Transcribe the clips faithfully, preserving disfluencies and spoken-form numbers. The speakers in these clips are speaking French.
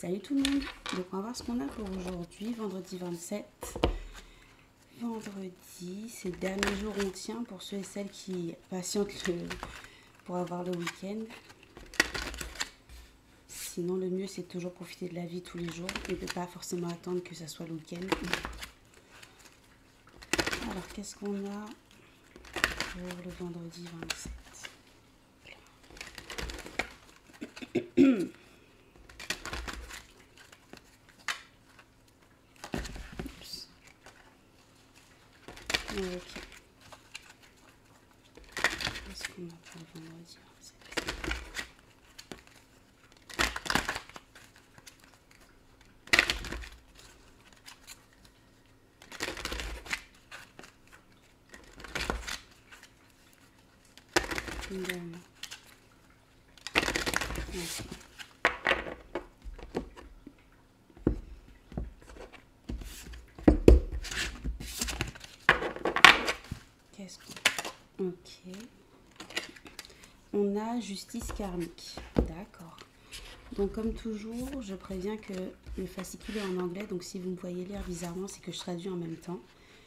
Salut tout le monde. Donc on va voir ce qu'on a pour aujourd'hui, vendredi vingt-sept. Vendredi, c'est le dernier jour on tient pour ceux et celles qui patientent le, pour avoir le week-end. Sinon le mieux c'est de toujours profiter de la vie tous les jours et de ne pas forcément attendre que ça soit le week-end. Alors qu'est-ce qu'on a pour le vendredi vingt-sept? Ok. Qu'est-ce qu'on a pour le vendredi vingt-sept? Également. Okay. Qu'est-ce qu'on... Ok. On a justice karmique. D'accord. Donc comme toujours, je préviens que le fascicule est en anglais. Donc si vous me voyez lire bizarrement, c'est que je traduis en même temps.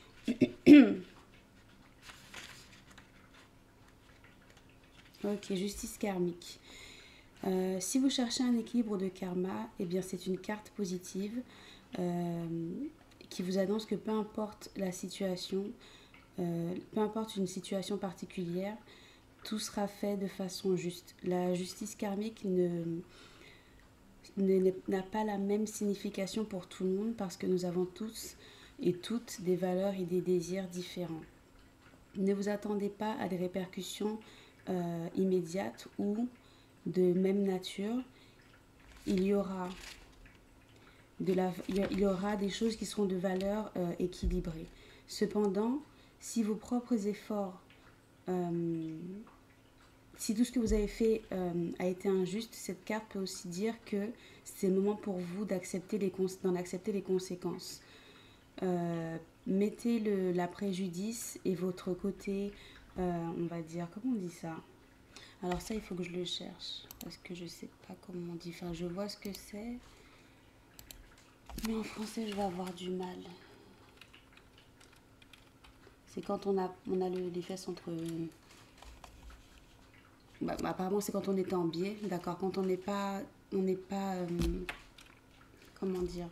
Ok, justice karmique. Euh, si vous cherchez un équilibre de karma, eh bien c'est une carte positive euh, qui vous annonce que peu importe la situation, euh, peu importe une situation particulière, tout sera fait de façon juste. La justice karmique ne, ne, n'a pas la même signification pour tout le monde parce que nous avons tous et toutes des valeurs et des désirs différents. Ne vous attendez pas à des répercussions euh, immédiates ou de même nature. Il y aura, de la, il y aura des choses qui seront de valeur euh, équilibrée. Cependant, si vos propres efforts, euh, si tout ce que vous avez fait euh, a été injuste, cette carte peut aussi dire que c'est le moment pour vous d'accepter les, d'en accepter les conséquences. Euh, mettez le, la préjudice et votre côté, euh, on va dire, comment on dit ça? Alors ça, il faut que je le cherche, parce que je ne sais pas comment on dit. Enfin, je vois ce que c'est, mais en français, je vais avoir du mal. C'est quand on a, on a le, les fesses entre... Bah, apparemment, c'est quand on est en biais, d'accord. Quand on n'est pas... On n'est pas... Euh, comment dire?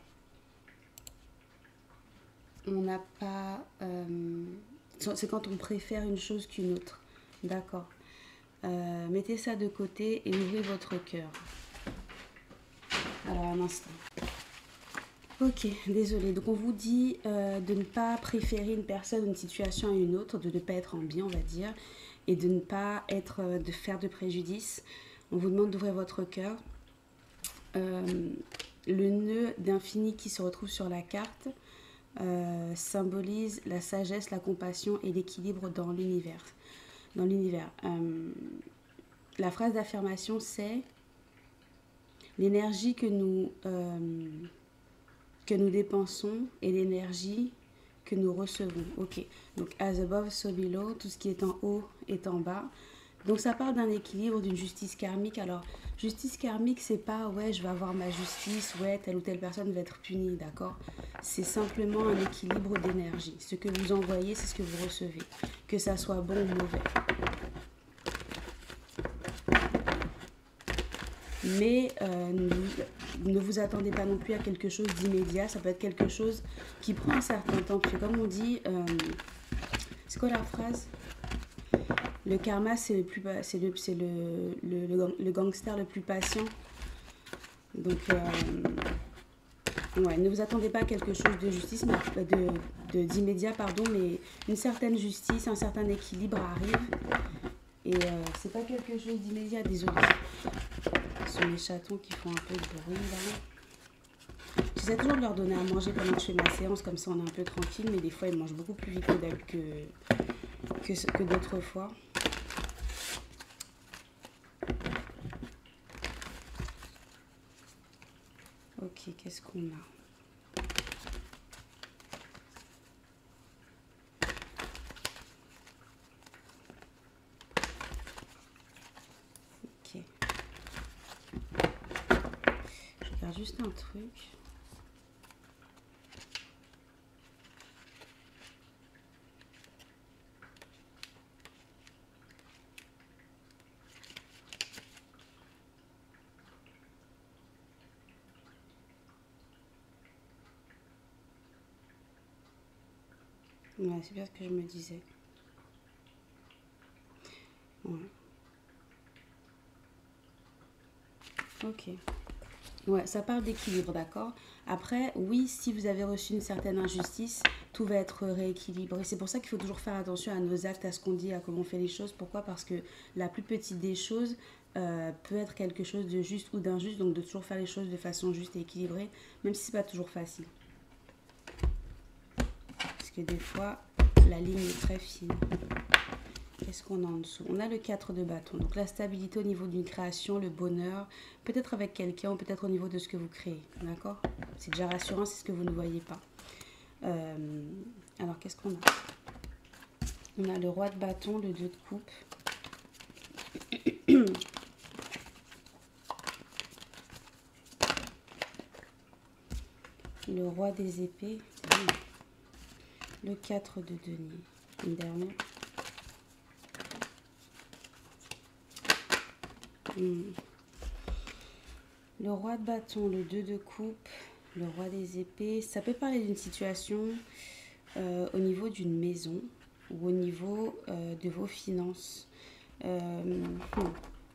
On n'a pas... Euh, c'est quand on préfère une chose qu'une autre, d'accord. Euh, mettez ça de côté et ouvrez votre cœur. Alors, un instant. Ok, désolé. Donc, on vous dit euh, de ne pas préférer une personne, une situation à une autre, de ne pas être en bien, on va dire, et de ne pas être, euh, de faire de préjudice. On vous demande d'ouvrir votre cœur. Euh, le nœud d'infini qui se retrouve sur la carte euh, symbolise la sagesse, la compassion et l'équilibre dans l'univers. Dans l'univers. Euh, la phrase d'affirmation, c'est l'énergie que nous, euh, que nous dépensons et l'énergie que nous recevons. Ok, donc as above, so below, tout ce qui est en haut est en bas. Donc ça parle d'un équilibre, d'une justice karmique. Alors, justice karmique, c'est pas ouais, je vais avoir ma justice, ouais, telle ou telle personne va être punie, d'accord? C'est simplement un équilibre d'énergie. Ce que vous envoyez, c'est ce que vous recevez, que ça soit bon ou mauvais. Mais euh, ne, ne vous attendez pas non plus à quelque chose d'immédiat. Ça peut être quelque chose qui prend un certain temps. Puis comme on dit, euh, c'est quoi la phrase? Le karma, c'est le, plus, c'est le, c'est le, le, le, le gangster le plus patient. Donc, euh, ouais, ne vous attendez pas à quelque chose de justice, mais de, de, d'immédiat, pardon, mais une certaine justice, un certain équilibre arrive. Et euh, c'est pas quelque chose d'immédiat, désolé. Ce sont les chatons qui font un peu de bruit là. J'essaie toujours de leur donner à manger pendant que je fais ma séance, comme ça on est un peu tranquille, mais des fois ils mangent beaucoup plus vite que, que, que d'autres fois. Ok, qu'est-ce qu'on a? Ok. Je faire juste un truc. Ouais, c'est bien ce que je me disais. Ouais. Ok. Ouais, ça parle d'équilibre, d'accord? Après, oui, si vous avez reçu une certaine injustice, tout va être rééquilibré. C'est pour ça qu'il faut toujours faire attention à nos actes, à ce qu'on dit, à comment on fait les choses. Pourquoi? Parce que la plus petite des choses euh, peut être quelque chose de juste ou d'injuste. Donc de toujours faire les choses de façon juste et équilibrée, même si c'est pas toujours facile. Parce que des fois, la ligne est très fine. Qu'est-ce qu'on a en dessous? On a le quatre de bâton. Donc la stabilité au niveau d'une création, le bonheur, peut-être avec quelqu'un ou peut-être au niveau de ce que vous créez. D'accord? C'est déjà rassurant, c'est ce que vous ne voyez pas. Euh, alors qu'est-ce qu'on a? On a le roi de bâton, le deux de coupe. Le roi des épées. Le quatre de denier. Une dernière. Hmm. Le roi de bâton, le deux de coupe, le roi des épées. Ça peut parler d'une situation euh, au niveau d'une maison ou au niveau euh, de vos finances. Euh, hmm.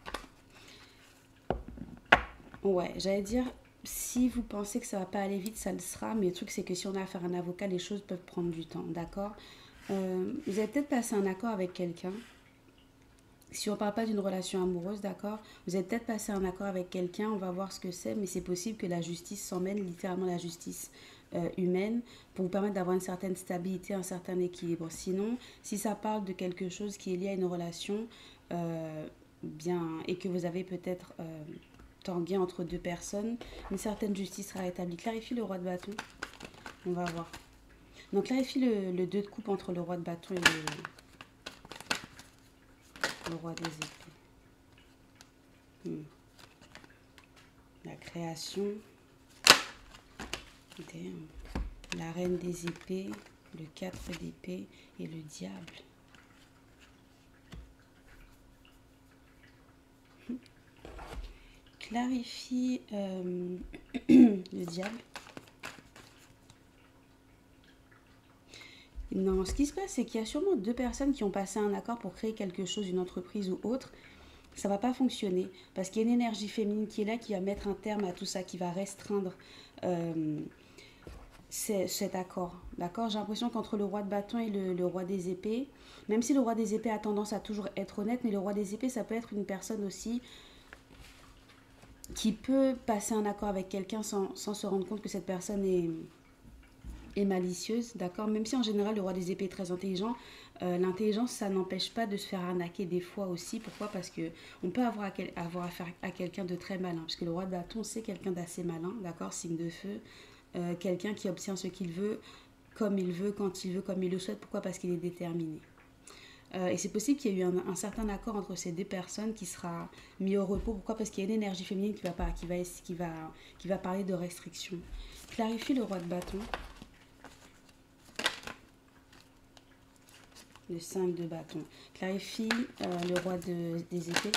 Ouais, j'allais dire, si vous pensez que ça va pas aller vite, ça le sera. Mais le truc, c'est que si on a affaire à un avocat, les choses peuvent prendre du temps, d'accord? euh, Vous avez peut-être passé un accord avec quelqu'un. Si on ne parle pas d'une relation amoureuse, d'accord, vous avez peut-être passé un accord avec quelqu'un, on va voir ce que c'est, mais c'est possible que la justice s'emmène, littéralement la justice euh, humaine, pour vous permettre d'avoir une certaine stabilité, un certain équilibre. Sinon, si ça parle de quelque chose qui est lié à une relation, euh, bien, et que vous avez peut-être euh, tangué entre deux personnes, une certaine justice sera établie. Clarifie le roi de bâton, on va voir. Donc clarifie le, le deux de coupe entre le roi de bâton et le, le roi des épées. Hmm. La création, damn. La reine des épées, le quatre d'épée et le diable. Hmm. Clarifie euh, le diable. Non, ce qui se passe, c'est qu'il y a sûrement deux personnes qui ont passé un accord pour créer quelque chose, une entreprise ou autre. Ça va pas fonctionner parce qu'il y a une énergie féminine qui est là, qui va mettre un terme à tout ça, qui va restreindre euh, cet accord. D'accord? J'ai l'impression qu'entre le roi de bâton et le, le roi des épées, même si le roi des épées a tendance à toujours être honnête, mais le roi des épées, ça peut être une personne aussi qui peut passer un accord avec quelqu'un sans, sans se rendre compte que cette personne est, est malicieuse, d'accord? Même si en général le roi des épées est très intelligent, euh, l'intelligence ça n'empêche pas de se faire arnaquer des fois aussi. Pourquoi? Parce que on peut avoir, à quel, avoir affaire à quelqu'un de très malin, parce que le roi de bâton c'est quelqu'un d'assez malin, d'accord? Signe de feu, euh, quelqu'un qui obtient ce qu'il veut, comme il veut, quand il veut, comme il le souhaite. Pourquoi? Parce qu'il est déterminé. Euh, et c'est possible qu'il y ait eu un, un certain accord entre ces deux personnes qui sera mis au repos. Pourquoi? Parce qu'il y a une énergie féminine qui va, pas, qui va, qui va, qui va parler de restriction. Clarifie le roi de bâton. Le cinq de bâton. Clarifie euh, le roi de, des épées.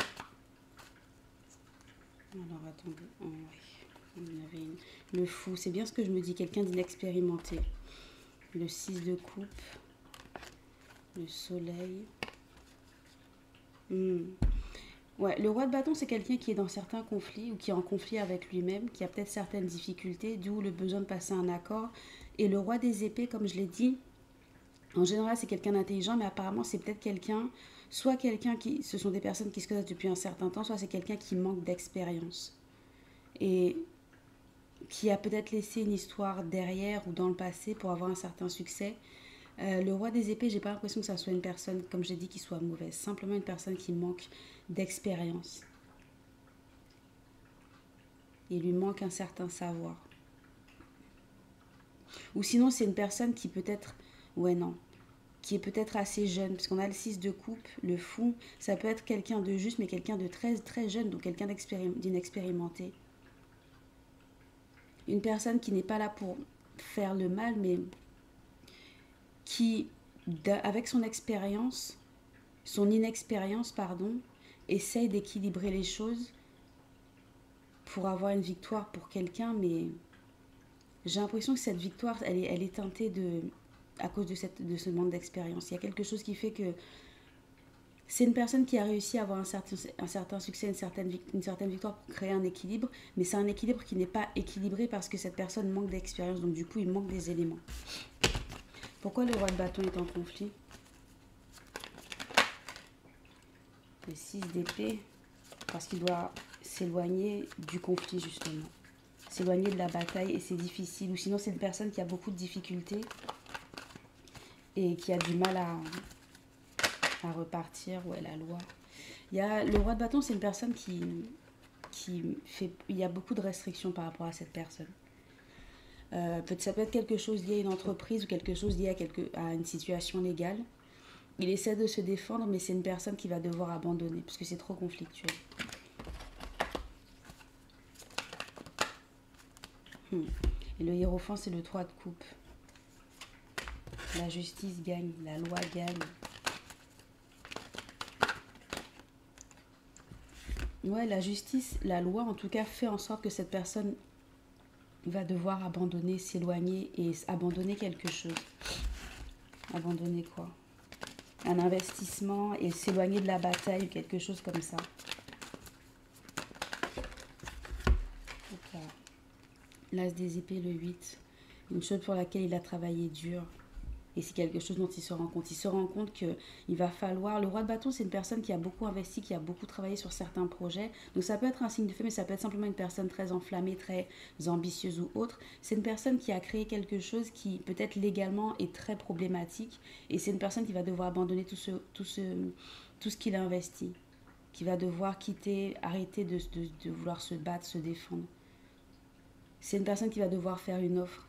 Alors attendez. Oh, ouais. On avait une... Le fou, c'est bien ce que je me dis. Quelqu'un d'inexpérimenté. Le six de coupe. Le soleil. Hmm. Ouais, le roi de bâton, c'est quelqu'un qui est dans certains conflits ou qui est en conflit avec lui-même, qui a peut-être certaines difficultés, d'où le besoin de passer un accord. Et le roi des épées, comme je l'ai dit, en général, c'est quelqu'un d'intelligent, mais apparemment, c'est peut-être quelqu'un, soit quelqu'un qui, ce sont des personnes qui se connaissent depuis un certain temps, soit c'est quelqu'un qui manque d'expérience et qui a peut-être laissé une histoire derrière ou dans le passé pour avoir un certain succès. Euh, le roi des épées, j'ai pas l'impression que ça soit une personne, comme j'ai dit, qui soit mauvaise. Simplement une personne qui manque d'expérience. Il lui manque un certain savoir. Ou sinon, c'est une personne qui peut-être... Ouais, non. Qui est peut-être assez jeune, parce qu'on a le six de coupe, le fou. Ça peut être quelqu'un de juste, mais quelqu'un de très, très jeune, donc quelqu'un d'inexpérimenté. Une personne qui n'est pas là pour faire le mal, mais qui, avec son expérience, son inexpérience, pardon, essaye d'équilibrer les choses pour avoir une victoire pour quelqu'un, mais j'ai l'impression que cette victoire, elle est, elle est teintée de, à cause de, cette, de ce manque d'expérience. Il y a quelque chose qui fait que c'est une personne qui a réussi à avoir un certain, un certain succès, une certaine, une certaine victoire pour créer un équilibre, mais c'est un équilibre qui n'est pas équilibré parce que cette personne manque d'expérience, donc du coup il manque des éléments. Pourquoi le roi de bâton est en conflit? Le six d'épée, parce qu'il doit s'éloigner du conflit justement, s'éloigner de la bataille, et c'est difficile, ou sinon c'est une personne qui a beaucoup de difficultés et qui a du mal à, à repartir. Ouais, la loi. Il y a, le roi de bâton, c'est une personne qui, qui fait... Il y a beaucoup de restrictions par rapport à cette personne. Euh, peut, ça peut être quelque chose lié à une entreprise ou quelque chose lié à, quelque, à une situation légale. Il essaie de se défendre, mais c'est une personne qui va devoir abandonner parce que c'est trop conflictuel. Hmm. Et le hiérophant, c'est le trois de coupe. La justice gagne, la loi gagne. Ouais, la justice, la loi en tout cas fait en sorte que cette personne va devoir abandonner, s'éloigner et abandonner quelque chose. Abandonner quoi? Un investissement et s'éloigner de la bataille ou quelque chose comme ça. Okay. L'as des épées, le huit. Une chose pour laquelle il a travaillé dur. Et c'est quelque chose dont il se rend compte. Il se rend compte qu'il va falloir... Le roi de bâton, c'est une personne qui a beaucoup investi, qui a beaucoup travaillé sur certains projets. Donc ça peut être un signe de feu, mais ça peut être simplement une personne très enflammée, très ambitieuse ou autre. C'est une personne qui a créé quelque chose qui, peut-être légalement, est très problématique. Et c'est une personne qui va devoir abandonner tout ce, tout ce, tout ce qu'il a investi. Qui va devoir quitter, arrêter de, de, de vouloir se battre, se défendre. C'est une personne qui va devoir faire une offre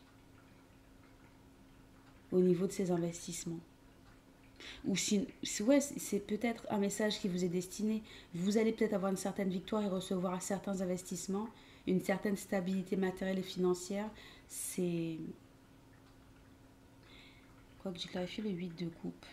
au niveau de ses investissements. Ou si, ouais, c'est peut-être un message qui vous est destiné. Vous allez peut-être avoir une certaine victoire et recevoir certains investissements, une certaine stabilité matérielle et financière. C'est... Quoi que j'ai clarifié, le huit de coupe.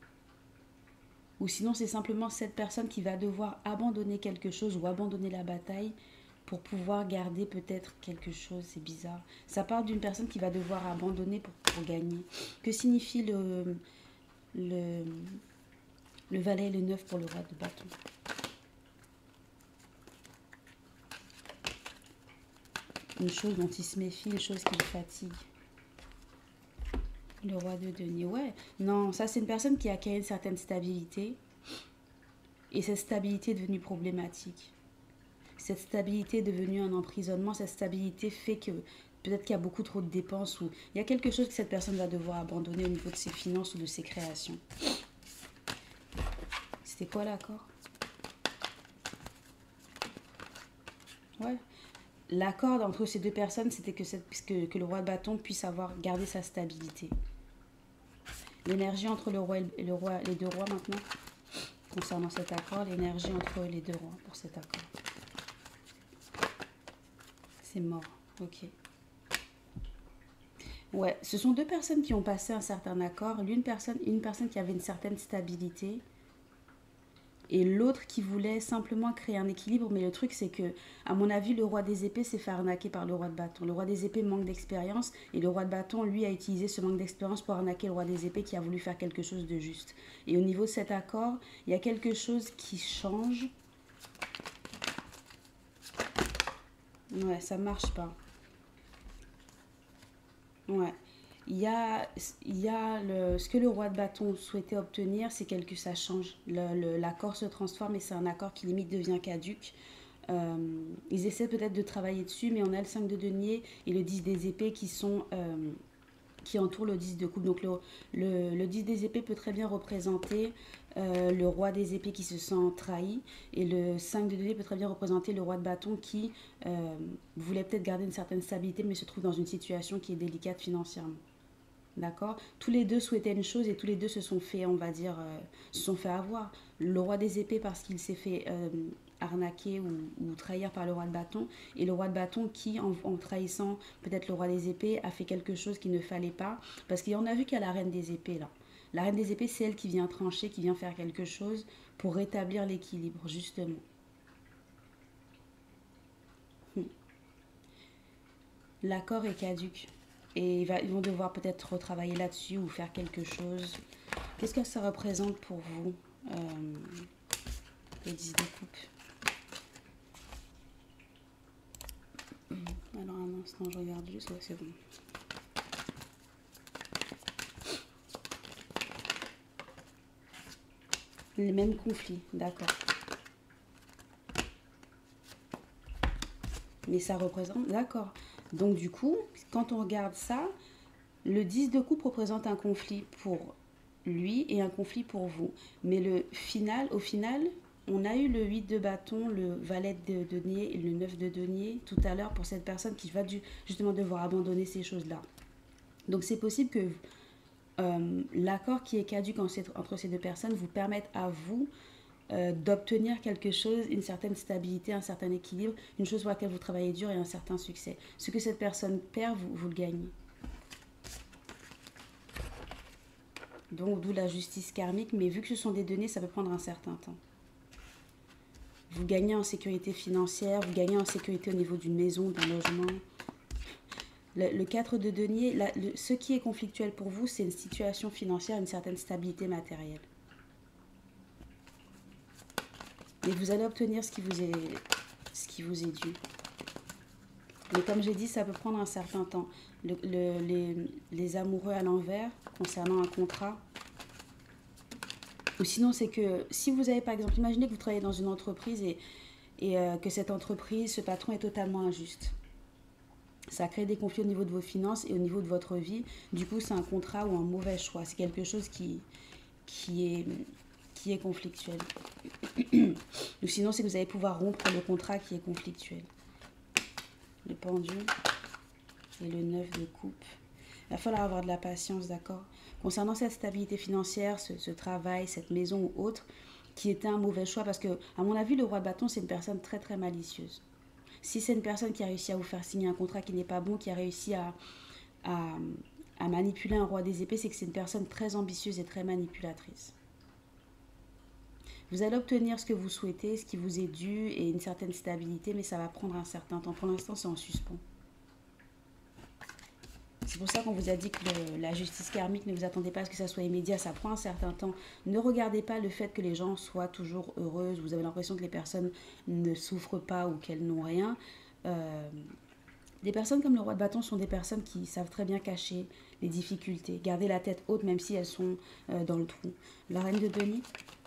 Ou sinon, c'est simplement cette personne qui va devoir abandonner quelque chose ou abandonner la bataille pour pouvoir garder peut-être quelque chose. C'est bizarre. Ça parle d'une personne qui va devoir abandonner pour, pour gagner. Que signifie le, le, le valet et le neuf pour le roi de bâton? Une chose dont il se méfie, une chose qui le fatigue. Le roi de denier, ouais. Non, ça c'est une personne qui a acquis une certaine stabilité. Et cette stabilité est devenue problématique. Cette stabilité est devenue un emprisonnement. Cette stabilité fait que peut-être qu'il y a beaucoup trop de dépenses ou il y a quelque chose que cette personne va devoir abandonner au niveau de ses finances ou de ses créations. C'était quoi l'accord? Ouais. L'accord entre ces deux personnes, c'était que, cette, que, que le roi de bâton puisse avoir gardé sa stabilité. L'énergie entre le roi et le roi, les deux rois maintenant, concernant cet accord, l'énergie entre les deux rois pour cet accord. C'est mort, ok. Ouais, ce sont deux personnes qui ont passé un certain accord. L'une personne, une personne qui avait une certaine stabilité et l'autre qui voulait simplement créer un équilibre. Mais le truc, c'est que, à mon avis, le roi des épées s'est fait arnaquer par le roi de bâton. Le roi des épées manque d'expérience et le roi de bâton, lui, a utilisé ce manque d'expérience pour arnaquer le roi des épées qui a voulu faire quelque chose de juste. Et au niveau de cet accord, il y a quelque chose qui change. Ouais, ça marche pas. Ouais. Il y a, il y a le, ce que le roi de bâton souhaitait obtenir, c'est que ça change. L'accord se transforme et c'est un accord qui limite devient caduque. Euh, ils essaient peut-être de travailler dessus, mais on a le cinq de denier et le dix des épées qui sont... Euh, qui entoure le dix de coupe. Donc le, le, le dix des épées peut très bien représenter euh, le roi des épées qui se sent trahi. Et le cinq de denier peut très bien représenter le roi de bâton qui euh, voulait peut-être garder une certaine stabilité, mais se trouve dans une situation qui est délicate financièrement. D'accord? Tous les deux souhaitaient une chose et tous les deux se sont fait, on va dire, euh, se sont fait avoir. Le roi des épées parce qu'il s'est fait... Euh, arnaqué ou, ou trahir par le roi de bâton, et le roi de bâton qui, en, en trahissant peut-être le roi des épées, a fait quelque chose qu'il ne fallait pas, parce qu'on a vu qu'il y a la reine des épées là. La reine des épées, c'est elle qui vient trancher, qui vient faire quelque chose pour rétablir l'équilibre, justement. Hmm. L'accord est caduque. Et il va, ils vont devoir peut-être retravailler là-dessus ou faire quelque chose. Qu'est-ce que ça représente pour vous, euh, les dix de coupe? Alors un instant, je regarde juste. Ouais, c'est bon. Les mêmes conflits, d'accord. Mais ça représente, d'accord. Donc du coup, quand on regarde ça, le dix de coupe représente un conflit pour lui et un conflit pour vous. Mais le final, au final, on a eu le huit de bâton, le valet de denier et le neuf de denier tout à l'heure pour cette personne qui va du, justement devoir abandonner ces choses-là. Donc c'est possible que euh, l'accord qui est caduque entre ces deux personnes vous permette à vous euh, d'obtenir quelque chose, une certaine stabilité, un certain équilibre, une chose pour laquelle vous travaillez dur et un certain succès. Ce que cette personne perd, vous, vous le gagnez. Donc d'où la justice karmique, mais vu que ce sont des données, ça peut prendre un certain temps. Vous gagnez en sécurité financière, vous gagnez en sécurité au niveau d'une maison, d'un logement. Le, le quatre de denier, la, le, ce qui est conflictuel pour vous, c'est une situation financière, une certaine stabilité matérielle. Et vous allez obtenir ce qui vous est, ce qui vous est dû. Mais comme j'ai dit, ça peut prendre un certain temps. Le, le, les, les amoureux à l'envers, concernant un contrat. Ou sinon, c'est que si vous avez, par exemple, imaginez que vous travaillez dans une entreprise et, et euh, que cette entreprise, ce patron est totalement injuste. Ça crée des conflits au niveau de vos finances et au niveau de votre vie. Du coup, c'est un contrat ou un mauvais choix. C'est quelque chose qui, qui, est, qui est conflictuel. Ou sinon, c'est que vous allez pouvoir rompre le contrat qui est conflictuel. Le pendule et le neuf de coupe. Il va falloir avoir de la patience, d'accord? Concernant cette stabilité financière, ce, ce travail, cette maison ou autre, qui était un mauvais choix, parce que, à mon avis, le roi de bâton, c'est une personne très, très malicieuse. Si c'est une personne qui a réussi à vous faire signer un contrat qui n'est pas bon, qui a réussi à, à, à manipuler un roi des épées, c'est que c'est une personne très ambitieuse et très manipulatrice. Vous allez obtenir ce que vous souhaitez, ce qui vous est dû et une certaine stabilité, mais ça va prendre un certain temps. Pour l'instant, c'est en suspens. C'est pour ça qu'on vous a dit que le, la justice karmique, ne vous attendez pas à ce que ça soit immédiat, ça prend un certain temps. Ne regardez pas le fait que les gens soient toujours heureuses, vous avez l'impression que les personnes ne souffrent pas ou qu'elles n'ont rien. Euh, des personnes comme le roi de bâton sont des personnes qui savent très bien cacher les difficultés, garder la tête haute même si elles sont euh, dans le trou. La reine de denier.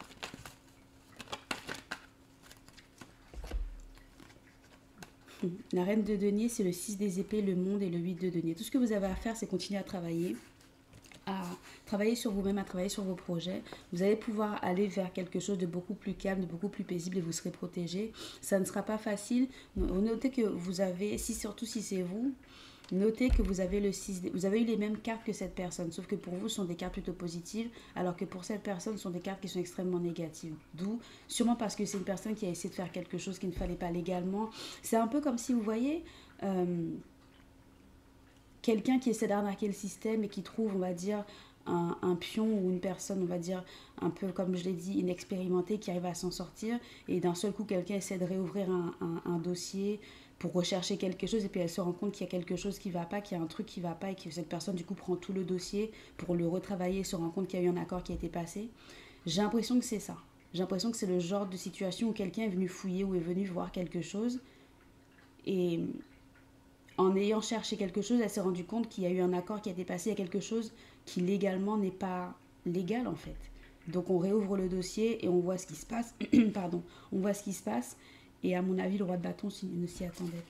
La reine de denier, c'est le six des épées, le monde et le huit de denier. Tout ce que vous avez à faire, c'est continuer à travailler, à travailler sur vous-même, à travailler sur vos projets. Vous allez pouvoir aller vers quelque chose de beaucoup plus calme, de beaucoup plus paisible et vous serez protégé. Ça ne sera pas facile. Notez que vous avez, si, surtout si c'est vous, notez que vous avez, le six, vous avez eu les mêmes cartes que cette personne, sauf que pour vous, ce sont des cartes plutôt positives, alors que pour cette personne, ce sont des cartes qui sont extrêmement négatives. D'où, sûrement parce que c'est une personne qui a essayé de faire quelque chose qu'il ne fallait pas légalement. C'est un peu comme si vous voyez euh, quelqu'un qui essaie d'arnaquer le système et qui trouve, on va dire, un, un pion ou une personne, on va dire, un peu, comme je l'ai dit, inexpérimentée, qui arrive à s'en sortir, et d'un seul coup, quelqu'un essaie de réouvrir un, un, un dossier pour rechercher quelque chose, et puis elle se rend compte qu'il y a quelque chose qui ne va pas, qu'il y a un truc qui ne va pas, et que cette personne, du coup, prend tout le dossier pour le retravailler et se rend compte qu'il y a eu un accord qui a été passé. J'ai l'impression que c'est ça. J'ai l'impression que c'est le genre de situation où quelqu'un est venu fouiller ou est venu voir quelque chose, et en ayant cherché quelque chose, elle s'est rendue compte qu'il y a eu un accord qui a été passé, il y a quelque chose qui légalement n'est pas légal, en fait. Donc on réouvre le dossier et on voit ce qui se passe. Pardon, on voit ce qui se passe. Et à mon avis, le roi de bâton ne s'y attendait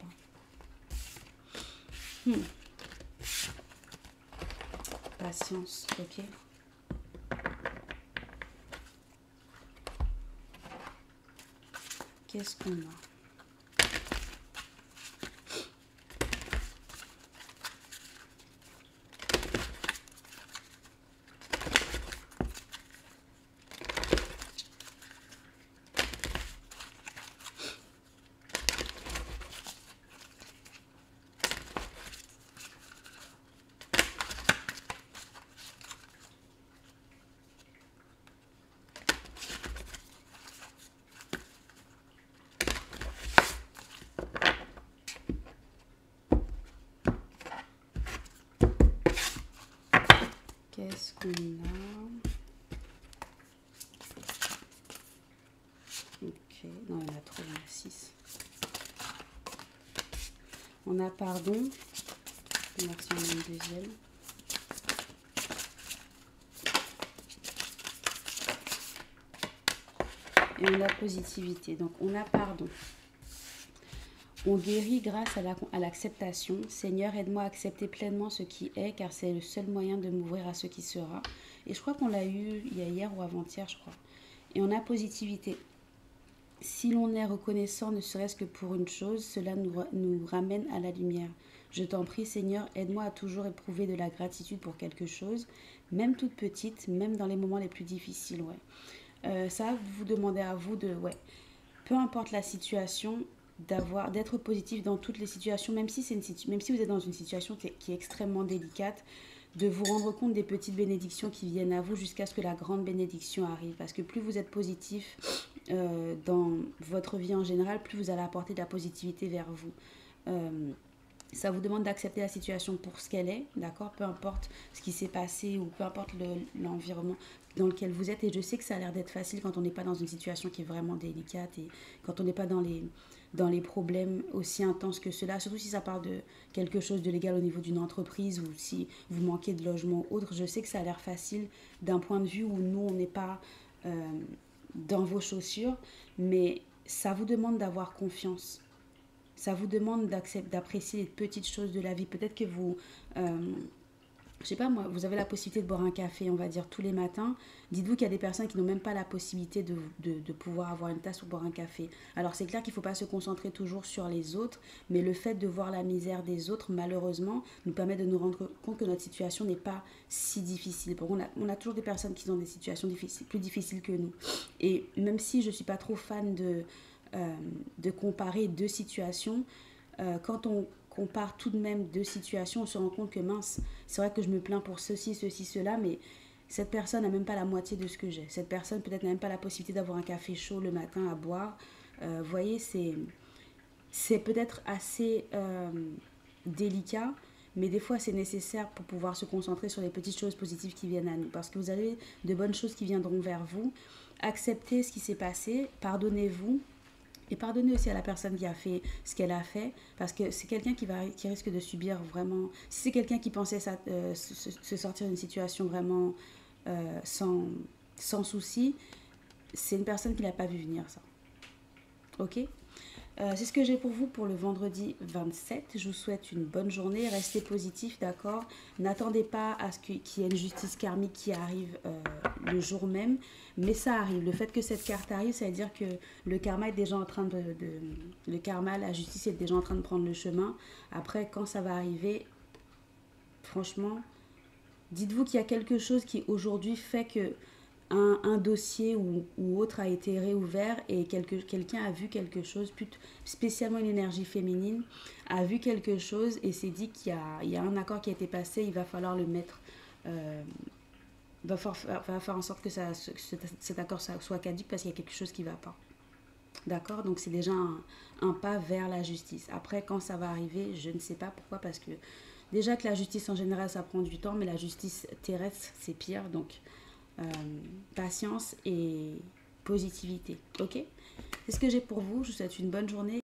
pas. Hmm. Patience, ok. Qu'est-ce qu'on a ? On a... Ok, non, il y en a trop, il y en a six. On a pardon. On va voir si on a une deuxième. Et on a positivité. Donc, on a pardon. On guérit grâce à l'acceptation. La, Seigneur, aide-moi à accepter pleinement ce qui est, car c'est le seul moyen de m'ouvrir à ce qui sera. Et je crois qu'on l'a eu il y a hier ou avant-hier, je crois. Et on a positivité. Si l'on est reconnaissant, ne serait-ce que pour une chose, cela nous, nous ramène à la lumière. Je t'en prie, Seigneur, aide-moi à toujours éprouver de la gratitude pour quelque chose, même toute petite, même dans les moments les plus difficiles. Ouais. Euh, ça, vous demandez à vous de, ouais, peu importe la situation, d'avoir, d'être positif dans toutes les situations, même si c'est une situ- même si vous êtes dans une situation qui est, qui est extrêmement délicate, de vous rendre compte des petites bénédictions qui viennent à vous jusqu'à ce que la grande bénédiction arrive. Parce que plus vous êtes positif euh, dans votre vie en général, plus vous allez apporter de la positivité vers vous. Euh, ça vous demande d'accepter la situation pour ce qu'elle est, d'accord? Peu importe ce qui s'est passé ou peu importe le- l'environnement dans lequel vous êtes. Et je sais que ça a l'air d'être facile quand on n'est pas dans une situation qui est vraiment délicate et quand on n'est pas dans les, dans les problèmes aussi intenses que cela, surtout si ça parle de quelque chose de légal au niveau d'une entreprise ou si vous manquez de logement ou autre. Je sais que ça a l'air facile d'un point de vue où nous, on n'est pas euh, dans vos chaussures, mais ça vous demande d'avoir confiance. Ça vous demande d'apprécier les petites choses de la vie. Peut-être que vous, euh, je sais pas moi, vous avez la possibilité de boire un café, on va dire, tous les matins. Dites-vous qu'il y a des personnes qui n'ont même pas la possibilité de, de, de pouvoir avoir une tasse ou boire un café. Alors c'est clair qu'il ne faut pas se concentrer toujours sur les autres, mais le fait de voir la misère des autres, malheureusement, nous permet de nous rendre compte que notre situation n'est pas si difficile. On a, on a toujours des personnes qui ont des situations difficiles, plus difficiles que nous. Et même si je ne suis pas trop fan de... Euh, de comparer deux situations, euh, quand on compare tout de même deux situations, on se rend compte que mince, c'est vrai que je me plains pour ceci, ceci, cela, mais cette personne n'a même pas la moitié de ce que j'ai. Cette personne peut-être n'a même pas la possibilité d'avoir un café chaud le matin à boire. Euh, vous voyez, c'est, c'est peut-être assez euh, délicat, mais des fois c'est nécessaire pour pouvoir se concentrer sur les petites choses positives qui viennent à nous. Parce que vous avez de bonnes choses qui viendront vers vous. Acceptez ce qui s'est passé, pardonnez-vous. Et pardonnez aussi à la personne qui a fait ce qu'elle a fait, parce que c'est quelqu'un qui, va, qui risque de subir vraiment... Si c'est quelqu'un qui pensait ça, euh, se, se sortir d'une situation vraiment euh, sans, sans souci, c'est une personne qui n'a pas vu venir ça. Ok ? Euh, c'est ce que j'ai pour vous pour le vendredi vingt-sept. Je vous souhaite une bonne journée. Restez positif, d'accord? N'attendez pas à ce qu'il y ait une justice karmique qui arrive euh, le jour même. Mais ça arrive. Le fait que cette carte arrive, ça veut dire que le karma est déjà en train de... de le karma, la justice est déjà en train de prendre le chemin. Après, quand ça va arriver, franchement, dites-vous qu'il y a quelque chose qui aujourd'hui fait que Un, un dossier ou, ou autre a été réouvert et quelque, quelqu'un a vu quelque chose, plus spécialement une énergie féminine, a vu quelque chose et s'est dit qu'il y a, il y a un accord qui a été passé, il va falloir le mettre, euh, va, faire, va faire en sorte que, ça, que cet, cet accord soit caduc parce qu'il y a quelque chose qui ne va pas. D'accord? Donc c'est déjà un, un pas vers la justice. Après, quand ça va arriver, je ne sais pas pourquoi, parce que déjà que la justice en général, ça prend du temps, mais la justice terrestre, c'est pire, donc... Euh, patience et positivité. Ok? C'est ce que j'ai pour vous. Je vous souhaite une bonne journée.